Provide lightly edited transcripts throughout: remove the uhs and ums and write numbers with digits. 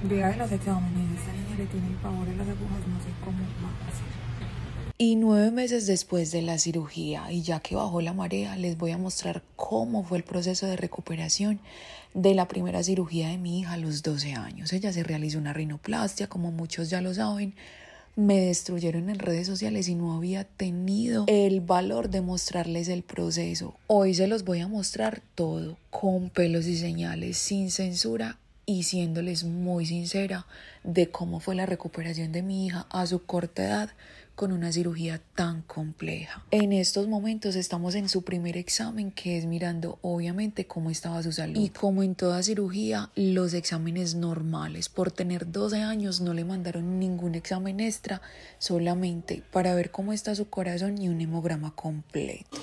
Día de los exámenes, esta niña le tiene el pavor a las agujas, no sé cómo va a hacer. Y 9 meses después de la cirugía, y ya que bajó la marea, les voy a mostrar cómo fue el proceso de recuperación de la primera cirugía de mi hija a los 12 años. Ella se realizó una rinoplastia, como muchos ya lo saben. Me destruyeron en redes sociales y no había tenido el valor de mostrarles el proceso. Hoy se los voy a mostrar todo, con pelos y señales, sin censura y siéndoles muy sincera de cómo fue la recuperación de mi hija a su corta edad con una cirugía tan compleja. En estos momentos estamos en su primer examen, que es mirando obviamente cómo estaba su salud. Y como en toda cirugía, los exámenes normales. Por tener 12 años no le mandaron ningún examen extra, solamente para ver cómo está su corazón y un hemograma completo.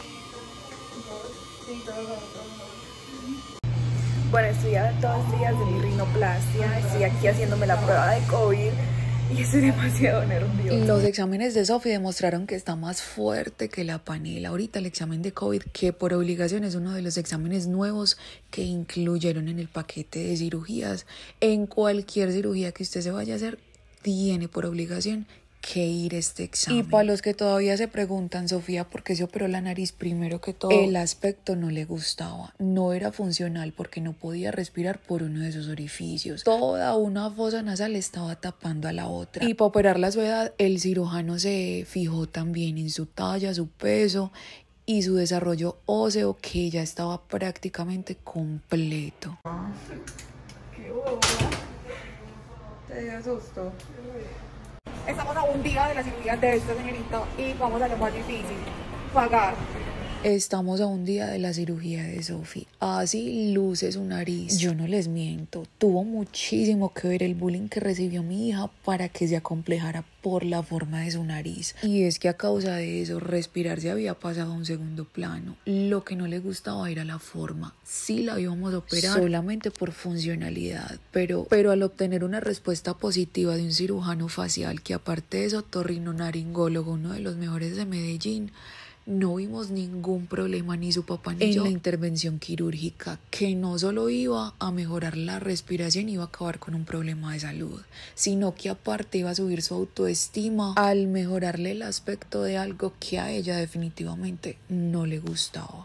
Bueno, estoy a 2 días de mi rinoplastia, estoy aquí haciéndome la prueba de COVID y estoy demasiado nerviosa. Los exámenes de Sofi demostraron que está más fuerte que la panela. Ahorita el examen de COVID, que por obligación es uno de los exámenes nuevos que incluyeron en el paquete de cirugías. En cualquier cirugía que usted se vaya a hacer, tiene por obligación que ir este examen. Y para los que todavía se preguntan, Sofía, ¿por qué se operó la nariz? Primero que todo, el aspecto no le gustaba, no era funcional porque no podía respirar por uno de sus orificios. Toda una fosa nasal estaba tapando a la otra. Y para operarla a su edad, el cirujano se fijó también en su talla, su peso y su desarrollo óseo, que ya estaba prácticamente completo. ¡Qué boba! ¿Te dio susto? Estamos a un día de la cirugía de esta señorita y vamos a lo más difícil, pagar. Estamos a un día de la cirugía de Sofi. Así luce su nariz. Yo no les miento, tuvo muchísimo que ver el bullying que recibió mi hija para que se acomplejara por la forma de su nariz. Y es que a causa de eso, respirar se había pasado a un segundo plano. Lo que no le gustaba era la forma. Sí la íbamos a operar solamente por funcionalidad, pero al obtener una respuesta positiva de un cirujano facial, que aparte de eso, otorrinolaringólogo, uno de los mejores de Medellín, no vimos ningún problema, ni su papá ni yo, en la intervención quirúrgica, que no solo iba a mejorar la respiración, iba a acabar con un problema de salud, sino que aparte iba a subir su autoestima al mejorarle el aspecto de algo que a ella definitivamente no le gustaba.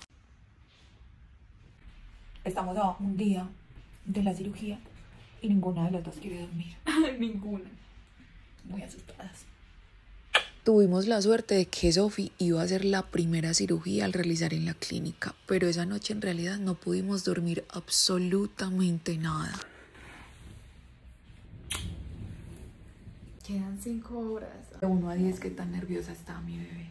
Estamos a un día de la cirugía y ninguna de las dos quiere dormir. Ninguna. Muy asustadas. Tuvimos la suerte de que Sofi iba a hacer la primera cirugía al realizar en la clínica, pero esa noche en realidad no pudimos dormir absolutamente nada. Quedan 5 horas. De 1 a 10, ¿qué tan nerviosa está mi bebé?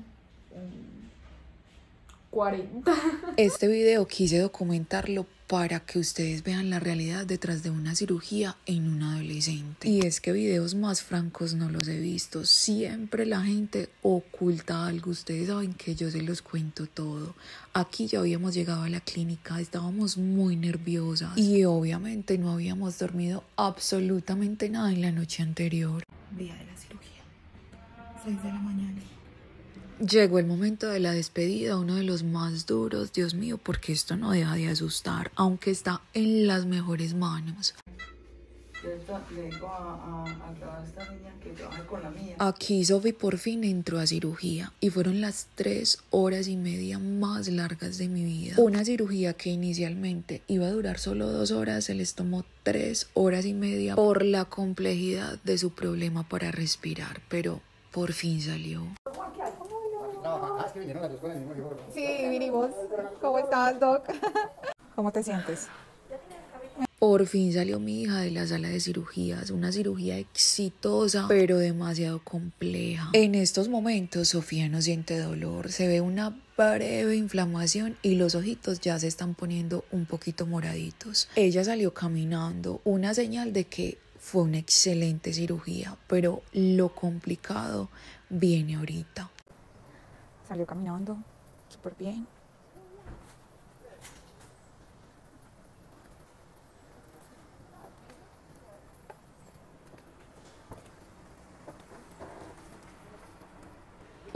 40. Este video quise documentarlo para que ustedes vean la realidad detrás de una cirugía en un adolescente. Y es que videos más francos no los he visto. Siempre la gente oculta algo. Ustedes saben que yo se los cuento todo. Aquí ya habíamos llegado a la clínica, estábamos muy nerviosas y obviamente no habíamos dormido absolutamente nada en la noche anterior. Día de la cirugía, 6 de la mañana. Llegó el momento de la despedida, uno de los más duros, Dios mío, porque esto no deja de asustar, aunque está en las mejores manos. Yo le digo a esta niña que trabaje con la mía. Aquí Sofi por fin entró a cirugía y fueron las 3 horas y media más largas de mi vida. Una cirugía que inicialmente iba a durar solo 2 horas, se les tomó 3 horas y media por la complejidad de su problema para respirar, pero por fin salió. Es que vinieron las dos con el mismo hijo. Sí, vinimos. ¿Cómo estás, Doc? ¿Cómo te sientes? Por fin salió mi hija de la sala de cirugías, una cirugía exitosa, pero demasiado compleja. En estos momentos, Sofía no siente dolor, se ve una breve inflamación y los ojitos ya se están poniendo un poquito moraditos. Ella salió caminando, una señal de que fue una excelente cirugía, pero lo complicado viene ahorita. Salió caminando súper bien.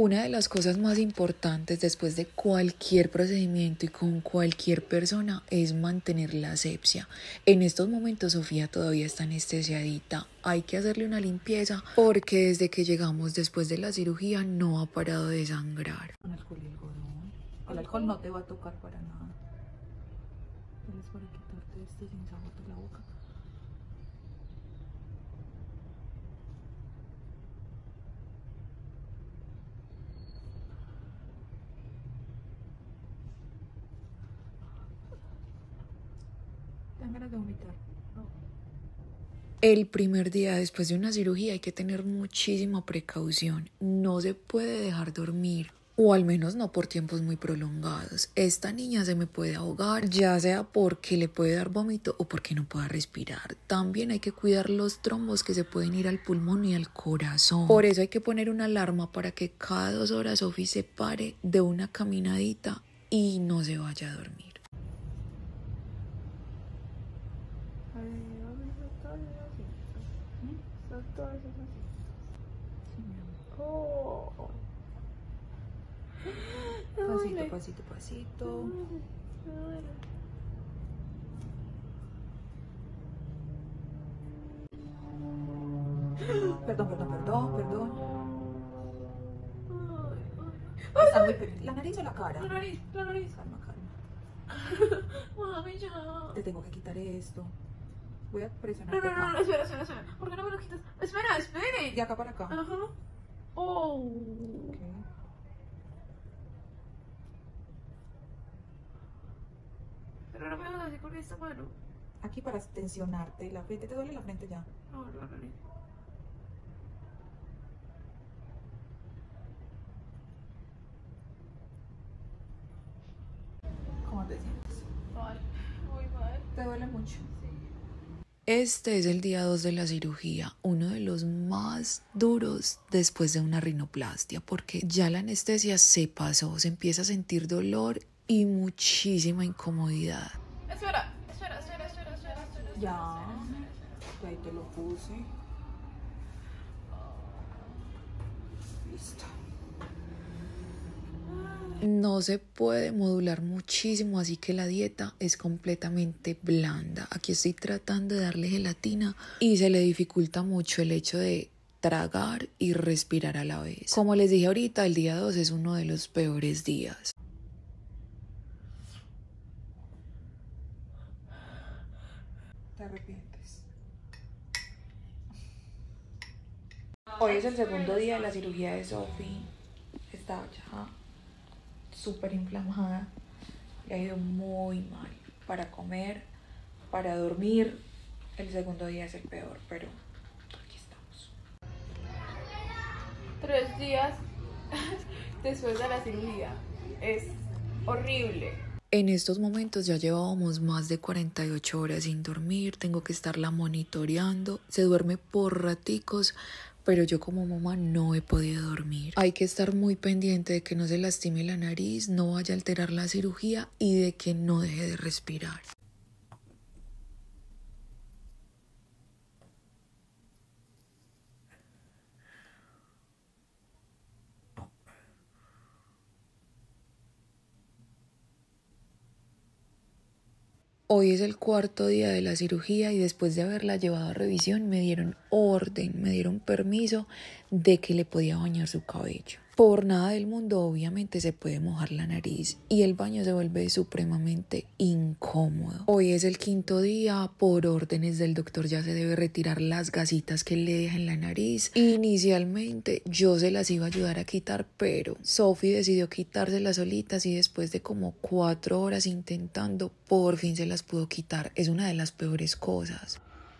Una de las cosas más importantes después de cualquier procedimiento y con cualquier persona es mantener la asepsia. En estos momentos Sofía todavía está anestesiadita. Hay que hacerle una limpieza porque desde que llegamos después de la cirugía no ha parado de sangrar. Con alcohol y algodón. El alcohol no te va a tocar para nada. Es para quitarte este sin sabor de la boca. ¿Te dan ganas de vomitar? No. El primer día después de una cirugía hay que tener muchísima precaución. No se puede dejar dormir, o al menos no por tiempos muy prolongados. Esta niña se me puede ahogar, ya sea porque le puede dar vómito o porque no pueda respirar. También hay que cuidar los trombos que se pueden ir al pulmón y al corazón. Por eso hay que poner una alarma para que cada 2 horas Sofi se pare de una caminadita y no se vaya a dormir. Pasito, pasito, pasito. Perdón. Está muy ¿La nariz o la cara? La nariz. Calma. Mami, ya. Te tengo que quitar esto. Voy a presionar. No, espera. ¿Por qué no me lo quitas? Espere. De acá para acá. Ajá. Oh. Okay. Pero no me hagas así con esta mano. Aquí para tensionarte la frente. ¿Te duele la frente ya? No. ¿Cómo te sientes? Mal, muy mal. ¿Te duele mucho? Sí. Este es el día 2 de la cirugía, uno de los más duros después de una rinoplastia, porque ya la anestesia se pasó, se empieza a sentir dolor y muchísima incomodidad. Espera. Ya. Ahí te lo puse. Listo. No se puede modular muchísimo, así que la dieta es completamente blanda. Aquí estoy tratando de darle gelatina y se le dificulta mucho el hecho de tragar y respirar a la vez. Como les dije ahorita, el día 2 es uno de los peores días. ¿Te arrepientes? Hoy es el segundo día de la cirugía de Sofi. Está ya súper inflamada. Le ha ido muy mal para comer, para dormir. El segundo día es el peor, pero aquí estamos. 3 días después de la cirugía. Es horrible. En estos momentos ya llevábamos más de 48 horas sin dormir, tengo que estarla monitoreando, se duerme por raticos, pero yo como mamá no he podido dormir. Hay que estar muy pendiente de que no se lastime la nariz, no vaya a alterar la cirugía y de que no deje de respirar. Hoy es el 4.º día de la cirugía y después de haberla llevado a revisión me dieron permiso de que le podía bañar su cabello. Por nada del mundo obviamente se puede mojar la nariz y el baño se vuelve supremamente incómodo. Hoy es el 5.º día, por órdenes del doctor ya se debe retirar las gasitas que le deja en la nariz. Inicialmente yo se las iba a ayudar a quitar, pero Sofi decidió quitárselas solitas y después de como 4 horas intentando, por fin se las pudo quitar. Es una de las peores cosas.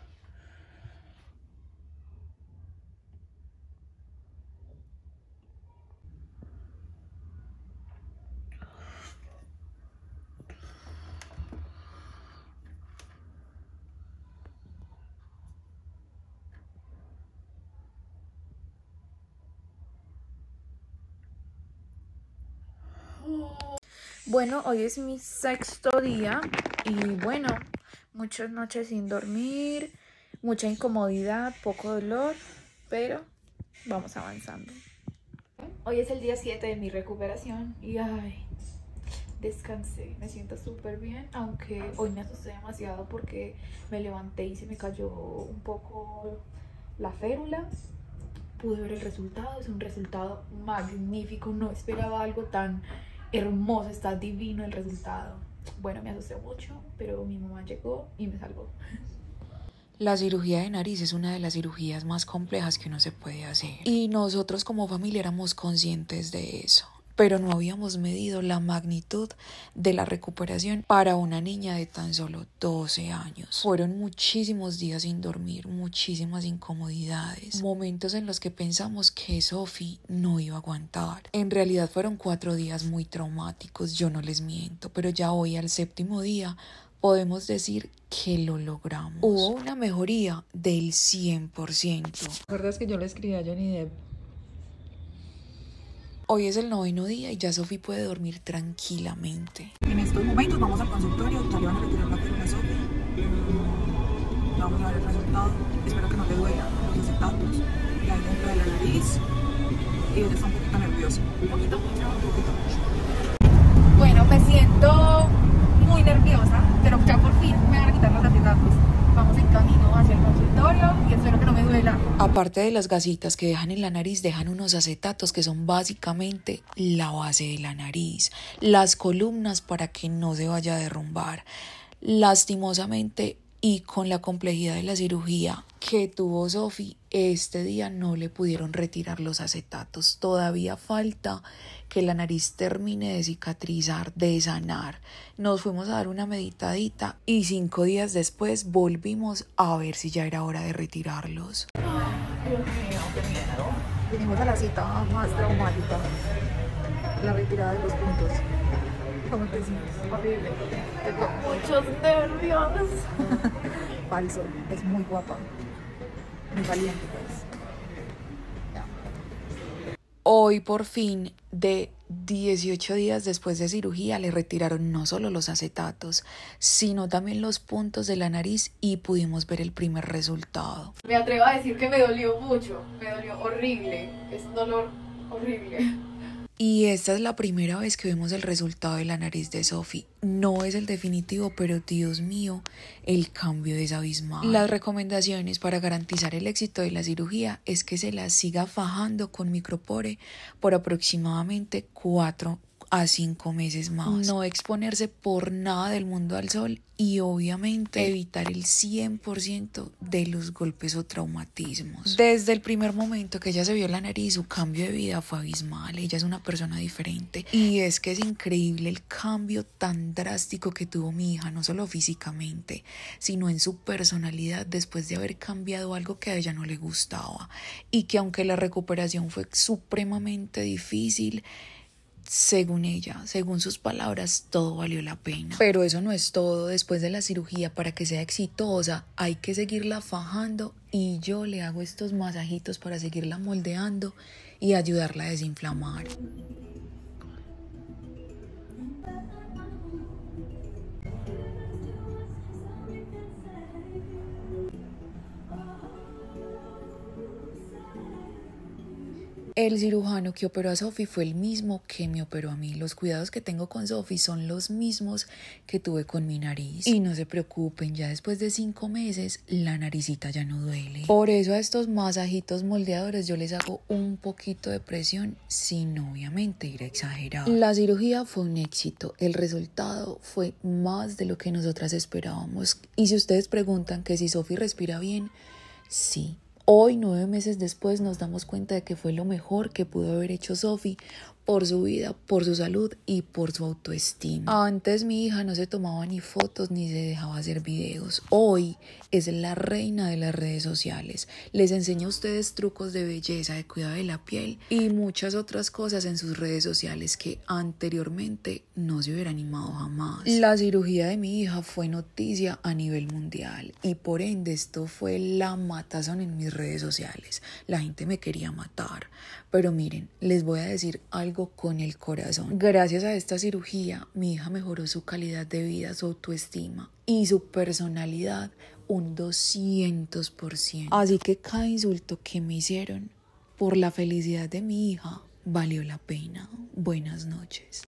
Bueno, hoy es mi 6.º día y bueno, muchas noches sin dormir, mucha incomodidad, poco dolor, pero vamos avanzando. Hoy es el día 7 de mi recuperación y ay, descansé, me siento súper bien, aunque hoy me asusté demasiado porque me levanté y se me cayó un poco la férula. Pude ver el resultado, es un resultado magnífico, no esperaba algo tan hermoso, está divino el resultado. Bueno, me asusté mucho, pero mi mamá llegó y me salvó. La cirugía de nariz es una de las cirugías más complejas que uno se puede hacer. Y nosotros como familia éramos conscientes de eso. Pero no habíamos medido la magnitud de la recuperación para una niña de tan solo 12 años. Fueron muchísimos días sin dormir, muchísimas incomodidades, momentos en los que pensamos que Sophie no iba a aguantar. En realidad fueron 4 días muy traumáticos, yo no les miento, pero ya hoy al 7º día podemos decir que lo logramos. Hubo una mejoría del 100%. ¿Recuerdas que yo le escribí a Johnny Depp? Hoy es el 9º día y ya Sophie puede dormir tranquilamente. En estos momentos vamos al consultorio, ya le van a retirar la férula a Sophie. Vamos a ver el resultado. Espero que no le duela los acetatos que hay dentro de la nariz. Y ella está un poquito nerviosa. Un poquito mucho. Bueno, me siento muy nerviosa, pero ya por fin me van a quitar los acetatos. Vamos en camino hacia el consultorio y espero que no me duela. Aparte de las gasitas que dejan en la nariz, dejan unos acetatos que son básicamente la base de la nariz, las columnas para que no se vaya a derrumbar. Lastimosamente y con la complejidad de la cirugía que tuvo Sophie, este día no le pudieron retirar los acetatos. Todavía falta que la nariz termine de cicatrizar, de sanar. Nos fuimos a dar una meditadita y 5 días después volvimos a ver si ya era hora de retirarlos. Dios mío, qué miedo. Venimos a la cita más traumática, la retirada de los puntos. ¿Cómo te sientes? Horrible. Tengo muchos nervios. Falso, es muy guapa. Muy valiente, pues. Ya. Hoy por fin, de 18 días después de cirugía, le retiraron no solo los acetatos, sino también los puntos de la nariz y pudimos ver el primer resultado. Me atrevo a decir que me dolió mucho, me dolió horrible, es un dolor horrible. Y esta es la primera vez que vemos el resultado de la nariz de Sophie. No es el definitivo, pero Dios mío, el cambio es abismal. Las recomendaciones para garantizar el éxito de la cirugía es que se la siga fajando con micropore por aproximadamente 4 a 5 meses más. No exponerse por nada del mundo al sol y obviamente evitar el 100% de los golpes o traumatismos. Desde el primer momento que ella se vio la nariz, su cambio de vida fue abismal. Ella es una persona diferente y es que es increíble el cambio tan drástico que tuvo mi hija, no solo físicamente, sino en su personalidad después de haber cambiado algo que a ella no le gustaba y que aunque la recuperación fue supremamente difícil, según ella, según sus palabras, todo valió la pena. Pero eso no es todo. Después de la cirugía, para que sea exitosa, hay que seguirla fajando y yo le hago estos masajitos para seguirla moldeando y ayudarla a desinflamar. El cirujano que operó a Sophie fue el mismo que me operó a mí. Los cuidados que tengo con Sophie son los mismos que tuve con mi nariz. Y no se preocupen, ya después de 5 meses la naricita ya no duele. Por eso a estos masajitos moldeadores yo les hago un poquito de presión sin obviamente ir a exagerar. La cirugía fue un éxito. El resultado fue más de lo que nosotras esperábamos. Y si ustedes preguntan que si Sophie respira bien, sí. Hoy, 9 meses después, nos damos cuenta de que fue lo mejor que pudo haber hecho Sophie por su vida, por su salud y por su autoestima. Antes mi hija no se tomaba ni fotos ni se dejaba hacer videos. Hoy es la reina de las redes sociales. Les enseño a ustedes trucos de belleza, de cuidado de la piel y muchas otras cosas en sus redes sociales que anteriormente no se hubiera animado jamás. La cirugía de mi hija fue noticia a nivel mundial y por ende esto fue la matazón en mis redes sociales. La gente me quería matar. Pero miren, les voy a decir algo con el corazón. Gracias a esta cirugía, mi hija mejoró su calidad de vida, su autoestima y su personalidad un 200%. Así que cada insulto que me hicieron por la felicidad de mi hija valió la pena. Buenas noches.